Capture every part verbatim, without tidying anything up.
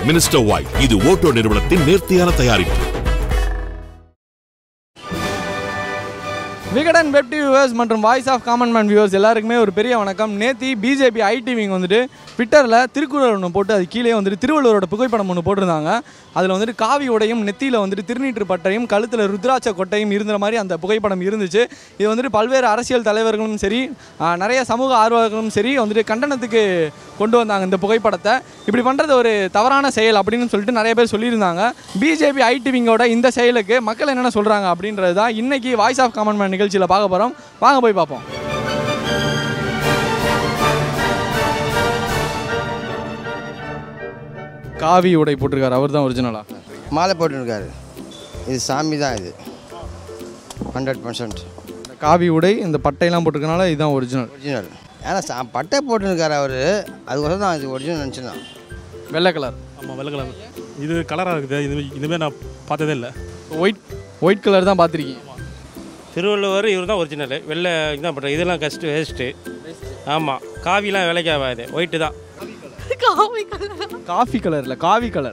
Minister white, இது Otto நிறுவனத்தின் நேர்த்தியான தயாரிப்பு. விகடன் வெப் டிவி வியூவர்ஸ் மற்றும் voice of common man viewers எல்லாருக்குமே ஒரு பெரிய வணக்கம். நேத்தி பிஜேபி ஐடிவிங்க வந்துட்டு ட்விட்டரில் திருக்குறள் ஒன்று போட்டு அது கீழே வந்துட்டு திருவள்ளுவரோட புகைப்படம் ஒன்று போட்டிருந்தாங்க. அதில் வந்துட்டு காவி உடையும் நெத்தியில் வந்துட்டு திருநீற்று பட்டையும் கழுத்தில் ருத்ராட்ச கொட்டையும் இருந்த மாதிரி அந்த புகைப்படம் இருந்துச்சு. இது வந்துட்டு பல்வேறு அரசியல் தலைவர்களும் சரி நிறைய சமூக ஆர்வலர்களும் சரி வந்துட்டு கண்டனத்துக்கு கொண்டு வந்தாங்க இந்த புகைப்படத்தை. இப்படி பண்ணுறது ஒரு தவறான செயல் அப்படின்னு சொல்லிட்டு நிறைய பேர் சொல்லியிருந்தாங்க. பிஜேபி ஐடிவிங்கோட இந்த செயலுக்கு மக்கள் என்னென்ன சொல்கிறாங்க அப்படின்றது தான் இன்றைக்கி வாய்ஸ் ஆஃப் காமன் மேன் நிகழ்ச்சியில் பார்க்க போகிறோம். வாங்க போய் பார்ப்போம். காவி உடை போட்டிருக்காரு, அவர் தான் ஒரிஜினலா? மாலை போட்டுருக்காரு, இது சாமி தான், இது ஹண்ட்ரட் பர்சன்ட். இந்த காவி உடை இந்த பட்டையெல்லாம் போட்டிருக்கனால இதுதான் ஒரிஜினல். ஒரிஜினல் ஏன்னா சா பட்டை போட்டுருக்காரு அவர், அதுக்கோசம் தான் இது ஒரிஜினல் நினச்சிதான். வெள்ளை கலர். ஆமாம், வெள்ளை கலர். இது கலராக இருக்குது, இது இதுமாதிரி நான் பார்த்ததே இல்லை. ஒயிட் ஒயிட் கலர் தான் பார்த்துருக்கீங்க. திருவள்ளுவர் இவர் தான் ஒரிஜினல். வெள்ளை இதுதான் பண்ணுறேன், இதெல்லாம் கஷ்டம் வேஸ்ட்டு. ஆமாம், காவிலாம் விலைக்கு ஆகாது, ஒயிட்டு தான். காவி கலர். காஃபி கலர்ல காவி கலர்.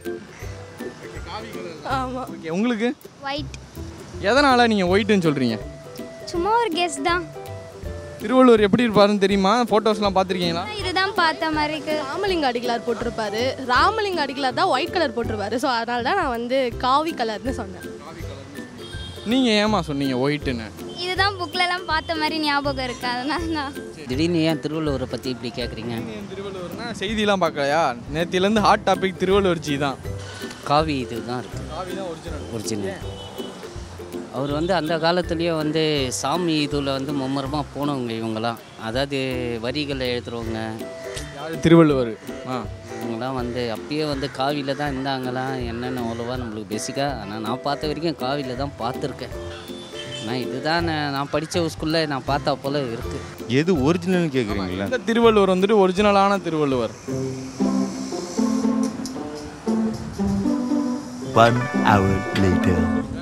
ஆமாம். ஓகே, உங்களுக்கு ஒயிட். எதனால் நீங்கள் ஒயிட்டுன்னு சொல்கிறீங்க? சும்மா ஒரு கெஸ் தான். திருவள்ளுவர் எப்படி இருப்பாருன்னு தெரியுமா? ஃபோட்டோஸ்லாம் பார்த்துருக்கீங்களா? இதுதான் பார்த்த மாதிரி இருக்கு. ராமலிங்க அடிகளார் போட்டிருப்பாரு, ராமலிங்க அடிகளார் தான் ஒயிட் கலர் போட்டிருப்பாரு. ஸோ அதனால தான் நான் வந்து காவி கலர்னு சொன்னேன். நீங்கள் ஏமா சொன்னீங்க ஒயிட்டுன்னு? இதுதான் புக்லலாம் பார்த்த மாதிரி ஞாபகம் இருக்கு, அதனால நான். திடீர்னு ஏன் திருவள்ளுவரை பற்றி இப்படி கேட்குறீங்க? திருவள்ளுவர்னா செய்திலாம் பார்க்கலையா? நேற்றுலேருந்து ஹாட் டாபிக் திருவள்ளுவர் ஜி தான். காவி இது தான் இருக்குது, காவி தான் ஒரிஜினல். ஒரிஜினல். அவர் வந்து அந்த காலத்துலேயே வந்து சாமி இதில் வந்து மும்மரமாக போனவங்க இவங்களாம், அதாவது வரிகளை எழுதுறவங்க. யார்? திருவள்ளுவர். ஆ, இவங்களாம் வந்து அப்பயே வந்து காவியில் தான் இருந்தாங்களாம். என்னென்ன அவ்வளோவா நம்மளுக்கு பேசிக்காக, ஆனால் நான் பார்த்த வரைக்கும் காவியில் தான் பார்த்துருக்கேன். நான் இதுதான் நான் படித்த ஸ்கூலில் நான் பார்த்தா போல் இருக்குது. எது ஒரிஜினல்னு கேட்குறீங்களா? இந்த திருவள்ளுவர் வந்துட்டு ஒரிஜினலான திருவள்ளுவர். One hour later.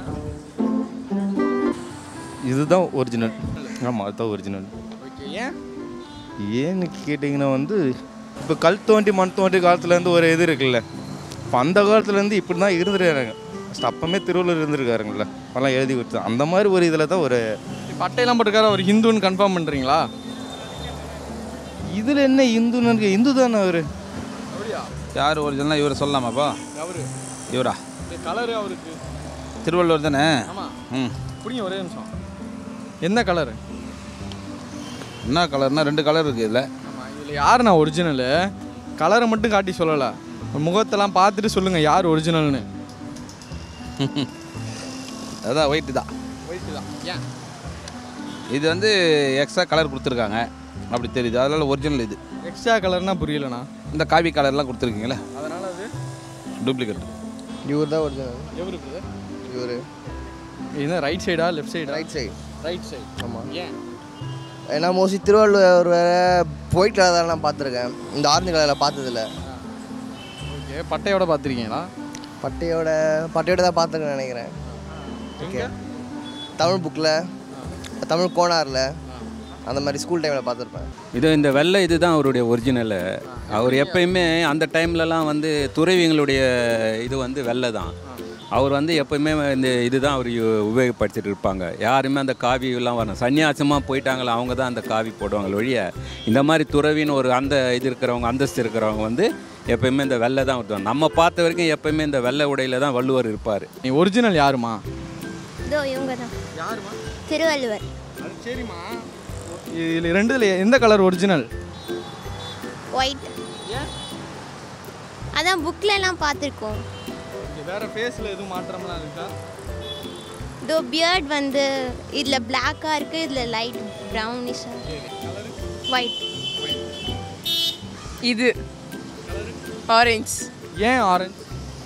இதுதான் ஒரிஜினல். ஆமாம், அதுதான் ஒரிஜினல். ஓகே, ஏன் ஏன்னு கேட்டிங்கன்னா வந்து இப்போ கல் தோண்டி மண் தோண்டி காலத்துலேருந்து ஒரு இது இருக்குல்ல, இப்போ அந்த காலத்துலேருந்து இப்படி தான் இருந்துருக்காங்க. ஃபஸ்ட் அப்போமே திருவள்ளுவர் இருந்திருக்காருங்கள, அதெல்லாம் எழுதி கொடுத்து அந்த மாதிரி ஒரு இதில் தான் ஒரு பட்டையெல்லாம் போட்டுருக்காரு. அவர் ஹிந்துன்னு கன்ஃபார்ம் பண்ணுறீங்களா? இதில் என்ன இந்துன்னு இருக்கு? இந்து தானே அவர். யார் ஒரிஜினலாக இவரை சொல்லலாமாப்பா? அவரு இவரா? கலரு அவருக்கு திருவள்ளுவர் தானே? ஆமாம். ம், புரியுங்க, ஒரே நிமிஷம். என்ன கலரு? என்ன கலர்னா ரெண்டு கலர் இருக்குது இதில். ஆமாம், இதில் யார் நான் ஒரிஜினலு? கலரை மட்டும் காட்டி சொல்லலை, முகத்தெல்லாம் பார்த்துட்டு சொல்லுங்கள் யார் ஒரிஜினல்னு. அதான் ஒயிட்டு தான். ஒயிட்டு தான். ஏன்? இது வந்து எக்ஸ்ட்ரா கலர் கொடுத்துருக்காங்க, அப்படி தெரியுது, அதனால் ஒரிஜினல். இது எக்ஸ்ட்ரா கலர்னா புரியலண்ணா. இந்த காவி கலர்லாம் கொடுத்துருக்கீங்களே, அதனால் அது டூப்ளிகேட். இவர் தான் ஒரிஜினல். எவருக்கு? இவர். இது ரைட் சைடா லெஃப்ட் சைடா? Right side. Right side. ஆமாம். ஏன்? ஏன்னா மோஸ்ட்லி திருவள்ளுவர் வேறு ஒயிட் கலர் தான் நான் பார்த்துருக்கேன், இந்த ஆரஞ்சு கலரில் பார்த்ததில்ல. ஓகே, பட்டையோட பார்த்துருக்கீங்களா? பட்டையோட பட்டையோட தான் பார்த்துருக்கேன் நினைக்கிறேன். ஓகே, தமிழ் புக்கில், தமிழ் கோனாரில், அந்த மாதிரி ஸ்கூல் டைமில் பார்த்துருப்பேன். இது இந்த வெள்ளை இது தான் அவருடைய ஒரிஜினல். அவர் எப்பயுமே அந்த டைம்லலாம் வந்து துறவிங்களுடைய இது வந்து வெள்ளை தான். அவர் வந்து எப்போயுமே இந்த இது தான் அவர் உபயோகப்படுத்திட்டு இருப்பாங்க. யாருமே அந்த காவியெல்லாம் வரணும், சன்னியாசமாக போயிட்டாங்களோ அவங்க தான் அந்த காவி போடுவாங்க ஒழிய, இந்த மாதிரி துறவின்னு ஒரு அந்த இது இருக்கிறவங்க, அந்தஸ்து இருக்கிறவங்க வந்து எப்போயுமே இந்த வெள்ளை தான் விட்டுவாங்க. நம்ம பார்த்த வரைக்கும் எப்போயுமே இந்த வெள்ளை உடையில தான் வள்ளுவர் இருப்பார். நீ ஒரிஜினல் யாருமா? இதோ இவங்க தான். யாருமா? திருவள்ளுவர். அது சரிம்மா. இதில் ரெண்டுல எந்த கலர் ஒரிஜினல்? ஒயிட். அதான் புக்லலாம் பார்த்துருக்கோம். வேறு ஃபேஸில் எதுவும் மாற்றம்லாம் இருக்கா? இதோ பியர்ட் வந்து இதில் பிளாக்காக இருக்குது, இதில் லைட் ப்ரௌனிஷாக. ஒயிட். இது ஆரஞ்சு. ஏன் ஆரஞ்சு?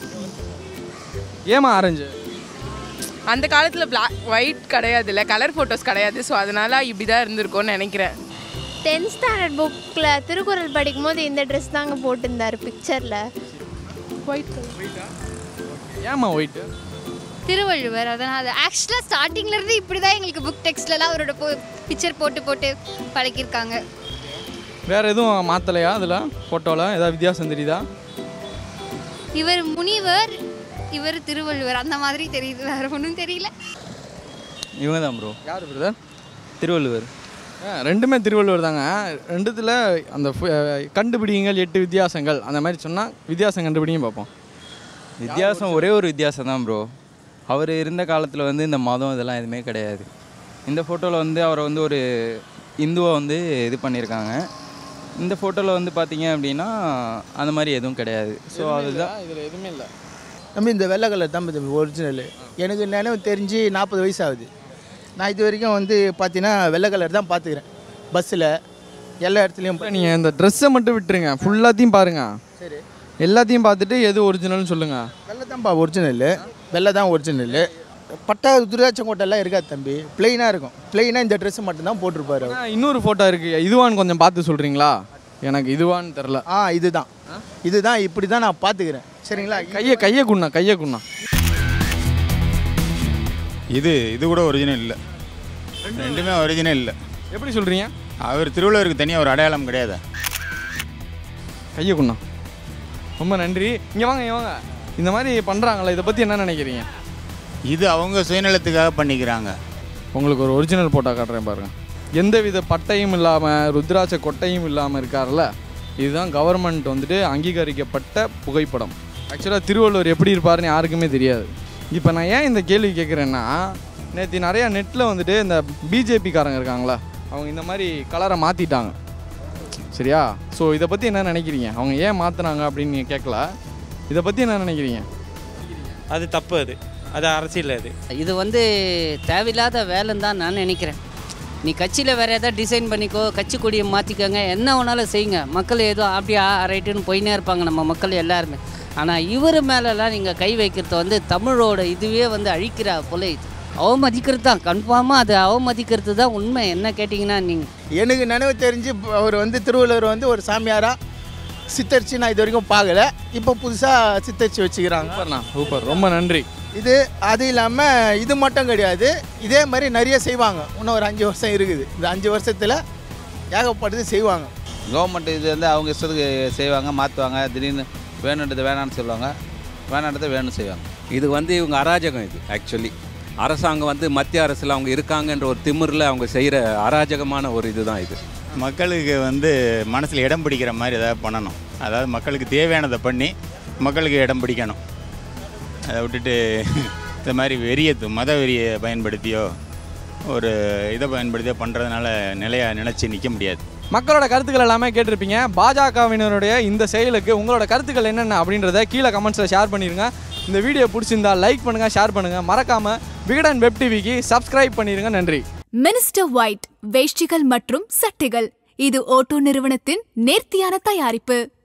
ஏமா ஆரஞ்சு? அந்த காலத்தில் பிளாக் ஒயிட் கிடையாது, இல்லை கலர் ஃபோட்டோஸ் கிடையாது. ஸோ அதனால் இப்படி தான் இருந்திருக்கோன்னு நினைக்கிறேன். டென்த் ஸ்டாண்டர்ட் புக்கில் திருக்குறள் படிக்கும் போது இந்த ட்ரெஸ் தாங்க போட்டிருந்தார் பிக்சரில். White colour. ஏமா ஒயிட்டு? திருவள்ளுவர், அதனால் ஆக்சுவலாக ஸ்டார்டிங்லேருந்து இப்படி தான் எங்களுக்கு புக் டெக்ஸ்ட்லலாம் அவரோட போ பிக்சர் போட்டு போட்டு பழக்கியிருக்காங்க. வேறு எதுவும் மாற்றலையா? அதில் ஃபோட்டோவில் ஏதாவது வித்தியாசம் தெரியுதா? இவர் முனிவர், இவர் திருவள்ளுவர், அந்த மாதிரி தெரியுது, வேறு ஒன்றும் தெரியல. இவங்க தான் ப்ரோ. யார் பிரதர்? திருவள்ளுவர். ரெண்டுமே திருவள்ளுவர் தாங்க. ரெண்டுத்தில் அந்த கண்டுபிடிங்கள் எட்டு வித்தியாசங்கள் அந்த மாதிரி சொன்னால் வித்தியாசம் கண்டுபிடிங்க பார்ப்போம். வித்தியாசம் ஒரே ஒரு வித்தியாசம் தான் ப்ரோ. அவர் இருந்த காலத்தில் வந்து இந்த மதம் இதெல்லாம் எதுவுமே கிடையாது. இந்த ஃபோட்டோவில் வந்து அவரை வந்து ஒரு இந்துவை வந்து இது பண்ணியிருக்காங்க. இந்த ஃபோட்டோவில் வந்து பார்த்தீங்க அப்படின்னா அந்த மாதிரி எதுவும் கிடையாது. ஸோ அதுதான் இதில் எதுவுமே இல்லை. நம்ம இந்த வெள்ளை கலர் தான் ஒரிஜினலு. எனக்கு நினைவு தெரிஞ்சு நாற்பது வயசு ஆகுது. நான் இது வரைக்கும் வந்து பார்த்தீங்கன்னா வெள்ளை கலர் தான் பார்த்துக்கிறேன், பஸ்ஸில் எல்லா இடத்துலையும். நீங்கள் இந்த ட்ரெஸ்ஸை மட்டும் விட்டுருங்க, ஃபுல்லாத்தையும் பாருங்கள். சரி, எல்லாத்தையும் பார்த்துட்டு எது ஒரிஜினல்னு சொல்லுங்கள். வெள்ளை தான்ப்பா ஒரிஜினலு, வெள்ளை தான் ஒரிஜினலு. பட்டா துராட்சங்கோட்டெல்லாம் இருக்காது தம்பி, பிளெயினாக இருக்கும். பிளெயினாக இந்த ட்ரெஸ்ஸு மட்டும்தான் போட்டிருப்பாரு. இன்னொரு ஃபோட்டோ இருக்குது, இதுவான்னு கொஞ்சம் பார்த்து சொல்கிறீங்களா? எனக்கு இதுவான்னு தெரில. ஆ இதுதான் இதுதான் இப்படி தான் நான் பார்த்துக்கிறேன். சரிங்களா? கையை கையை குண்ணா கையை குண்ணா இது இது கூட ஒரிஜினல் இல்லை, ரெண்டுமே ஒரிஜினல் இல்லை. எப்படி சொல்கிறீங்க? அவர் திருவள்ளுவருக்கு தனியாக ஒரு அடையாளம் கிடையாது. கையை குண்ணா, ரொம்ப நன்றி. இங்கே வாங்க, இங்கே வாங்க. இந்த மாதிரி பண்ணுறாங்களா, இதை பற்றி என்ன நினைக்கிறீங்க? இது அவங்க சுயநலத்துக்காக பண்ணிக்கிறாங்க. உங்களுக்கு ஒரு ஒரிஜினல் போட்டோ காட்டுறேன் பாருங்கள். எந்த வித பட்டையும் இல்லாமல் ருத்ராட்ச கொட்டையும் இல்லாமல் இருக்கார்ல, இதுதான் கவர்மெண்ட் வந்துட்டு அங்கீகரிக்கப்பட்ட புகைப்படம். ஆக்சுவலாக திருவள்ளுவர் எப்படி இருப்பாருன்னு யாருக்குமே தெரியாது. இப்போ நான் ஏன் இந்த கேள்வி கேட்குறேன்னா, நேற்று நிறையா நெட்டில் வந்துட்டு இந்த பிஜேபிக்காரங்க இருக்காங்களா, அவங்க இந்த மாதிரி கலரை மாற்றிட்டாங்க. சரியா? ஸோ இதை பற்றி என்ன நினைக்கிறீங்க? அவங்க ஏன் மாற்றினாங்க அப்படின்னு நீங்கள் கேட்கல, இதை பற்றி என்ன நினைக்கிறீங்க? அது தப்பு, அது அது அரசியல். அது இது வந்து தேவையில்லாத வேலைன்னு தான் நான் நினைக்கிறேன். நீ கட்சியில் வேறு எதாவது டிசைன் பண்ணிக்கோ, கட்சி கொடியை மாற்றிக்கோங்க, என்ன வேணாலும் செய்யுங்க. மக்கள் ஏதோ அப்படியே ரைட்டுன்னு போயினே இருப்பாங்க நம்ம மக்கள் எல்லாருமே. ஆனால் இவர் மேலெல்லாம் நீங்கள் கை வைக்கிறது வந்து தமிழோட இதுவே வந்து அழிக்கிறா போல. இது அவமதிக்கிறது தான், கன்ஃபார்மாக அது அவமதிக்கிறது தான் உண்மை. என்ன கேட்டிங்கன்னா நீங்கள், எனக்கு நினைவு தெரிஞ்சு அவர் வந்து திருவள்ளுவர் வந்து ஒரு சாமியாராக சித்தரிச்சு நான் இது வரைக்கும் பார்க்கல. இப்போ புதுசாக சித்தரிச்சு வச்சுக்கிறாங்க. சூப்பர்ண்ணா, சூப்பர், ரொம்ப நன்றி. இது அது இல்லாமல் இது மட்டும் கிடையாது, இதே மாதிரி நிறைய செய்வாங்க. இன்னும் ஒரு அஞ்சு வருஷம் இருக்குது, இந்த அஞ்சு வருஷத்தில் ஏகப்பட்டது செய்வாங்க. கவர்மெண்ட் இது வந்து அவங்க இஷ்டத்துக்கு செய்வாங்க, மாற்றுவாங்க. திடீர்னு வேணுன்றதை வேணான்னு சொல்லுவாங்க, வேணான்றதை வேணும்னு செய்வாங்க. இது வந்து இவங்க அராஜகம். இது ஆக்சுவலி அரசாங்கம் வந்து மத்திய அரசில் அவங்க இருக்காங்கன்ற ஒரு திமிரில் அவங்க செய்கிற அராஜகமான ஒரு இதுதான் இது. மக்களுக்கு வந்து மனசில் இடம் பிடிக்கிற மாதிரி ஏதாவது பண்ணணும். அதாவது மக்களுக்கு தேவையானதை பண்ணி மக்களுக்கு இடம் பிடிக்கணும். அதை விட்டுட்டு இந்த மாதிரி வெறியை மத வெறியை பயன்படுத்தியோ ஒரு இதை பயன்படுத்தியோ பண்ணுறதுனால நிலையாக நினச்சி நிற்க முடியாது. மக்களோட கருத்துக்கள் எல்லாமே கேட்டிருப்பீங்க. பாஜகவினருடைய இந்த செயலுக்கு உங்களோட கருத்துக்கள் என்னென்ன அப்படின்றத கீழே கமெண்ட்ஸில் ஷேர் பண்ணிடுங்க. இந்த வீடியோ பிடிச்சிருந்தா லைக் பண்ணுங்கள், ஷேர் பண்ணுங்கள். மறக்காமல் விகடன் வெப் டிவிக்கு சப்ஸ்கிரைப் பண்ணிடுங்க. நன்றி. மினிஸ்டர் ஒயிட் வேஷ்டிகள் மற்றும் சட்டைகள், இது ஓட்டோ நிறுவனத்தின் நேர்த்தியான தயாரிப்பு.